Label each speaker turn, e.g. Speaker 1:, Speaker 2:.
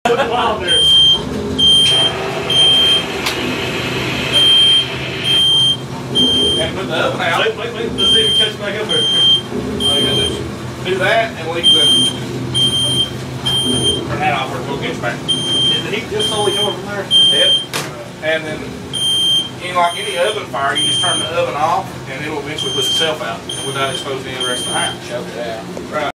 Speaker 1: Put the wild there.
Speaker 2: And put the oven out.
Speaker 1: Wait, let's see if we catch back up here.
Speaker 2: All you gotta do that and leave the turn that off or we'll get back.
Speaker 1: Is the heat just solely coming from there?
Speaker 2: Yep. And then like any oven fire, you just turn the oven off and it'll eventually put itself out without exposing the rest of the house.
Speaker 3: Choke it out.
Speaker 2: Right.